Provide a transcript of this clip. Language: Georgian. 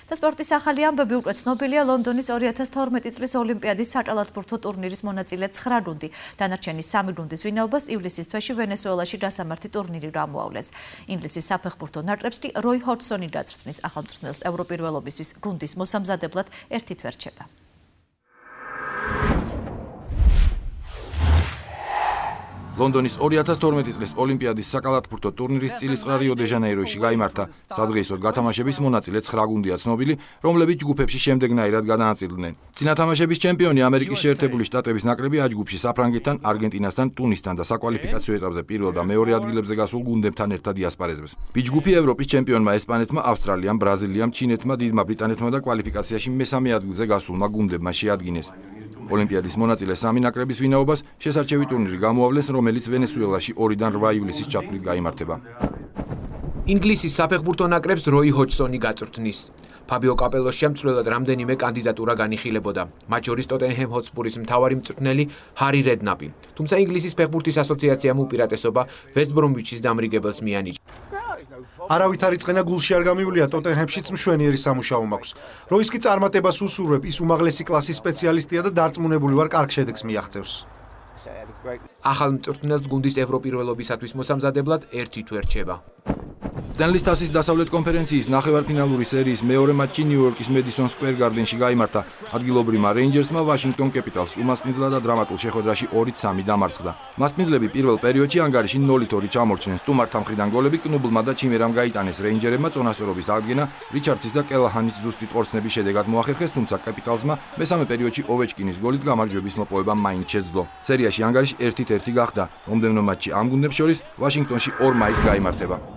და სპორტის ახალი ამბები უკვე ცნობილია ლონდონის 2012 წლის ოლიმპიადის საკალათბურთო ტურნირის მონაწილე 9 გუნდი. დანარჩენი 3 გუნდის ვინაობას ივლისის თვეში ვენესუელაში დასამართი ტურნირი გამოავლეს. ინგლისის საფეხბურთო ნაკრებს კი როი ჰოჯსონი დაწვრთნის ახალმწვრთნელს ევროპირველობისთვის გუნდის მოსამზადებლად ერთი თვე რჩება. ლონდონის 2012 წლის ოლიმპიადის საკალათბურთო ტურნირის წილისყრა რიო-დე-ჟანეიროში გაიმართა. სადღეისოდ გათამაშების მონაწილე 9 გუნდია ცნობილი, რომლებიც ჯგუფებში შემდეგნაირად გადაანაწილდნენ. წინათამაშების ჩემპიონი ამერიკის შეერთებული შტატების ნაკრები აჯგუფში საფრანგეთთან, არგენტინასთან, ტუნისთან და საკვალიფიკაციო ეტაპზე პირველ და მეორე ადგილებზე გასულ გუნდებთან ერთად იასპარეზებს. ბიჯგუფი ევროპის ჩემპიონმა ესპანეთმა, ავსტრალიამ, ბრაზილიამ, ჩინეთმა, დიდმა ბრიტანეთმა და კვალიფიკაციაში მესამე ადგილზე გასულმა გუნდებმა შეადგინეს. ოლიმპიადის მონაწილე 3 ნაკრების ვინაობას შესარჩევი ტურნირი გამოავლეს, რომელიც ვენესუელაში 2-დან 8 ივლისის ჩათვლით გაიმართება. ინგლისის საფეხბურთო ნაკრებს როი ჰოჯსონი გაწვრთნის. ფაბიო კაპელოსში მწვრთნელად რამდენიმე კანდიდატურა განიხილებოდა. მათ შორის ტოტენჰემ ჰოტსპურის მთავარი მწვრთნელი ჰარი რედნაპი. თუმცა ინგლისის ფეხბურთის ასოციაციამ უპირატესობა ვესტ ბრომვიჩის დამრიგებელს მიანიჭა. არავითარი წყენა გულში არ გამივლია, ტოტენჰემშიც მშვენიერი სამუშაო მაქვს. როის კი წარმატებას უსურვებ, ის უმაღლესი კლასის სპეციალისტია და დარწმუნებული ვარ, კარგ შედეგს მიაღწევს. ახალ მწვრთნელს გუნდის ევროპირველობისათვის მოსამზადებლად ერთი თვე რჩება. სტენლის თასის დასავლეთ კონფერენციის ნახევარფინალური სერიის მეორე მატჩი ნიუ-იორკის მედისონ სკვერ გარდენში გაიმართა. ადგილობრივმა რეინჯერსმა ვაშინგტონ კეპიტალს უმასპინძლა და დრამატულ შეხვედრაში 2-3 დამარცხდა. მასპინძლები პირველ პერიოდში ანგარიში 0-2 ჩამორჩნენ. სტუმართა მხრიდან გოლები კნუბლმა და ჩიმერამ გაიტანეს. რეინჯერებმა წონასწორობის აღდგენა, რიჩარდსის და კელაჰანის ზუსტი ყორცნების შედეგად მოახერხეს, თუმცა კეპიტალსმა მესამე პერიოდში ოვეჩკინის გოლით გამარჯვების მოპოვება მაინც შეძლო. სერიაში ანგარიში 1-1 გახდა. მომდევნო მატჩი ამ გუნდებს შორის ვაშინგტონში 2 მაისს გაიმართება.